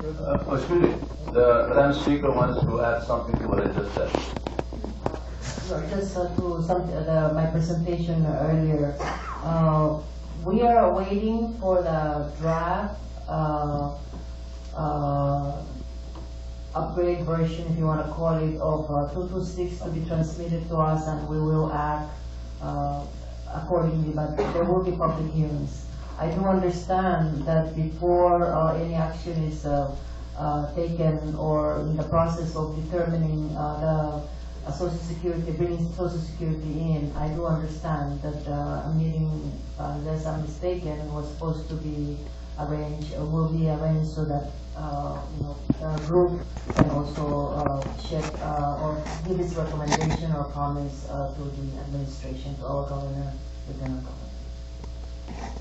Excuse me, the Madam Speaker wants to add something to what I just said. Just to my presentation earlier, we are waiting for the draft upgrade version, if you want to call it, of 226 to be transmitted to us, and we will act accordingly, but there will be public hearings. I do understand that before any action is taken, or in the process of determining the Social Security, bringing Social Security in, I do understand that a meeting, unless I'm mistaken, was supposed to be arranged, or will be arranged, so that the group can also check or give its recommendation or comments to the administration, to our governor, lieutenant governor.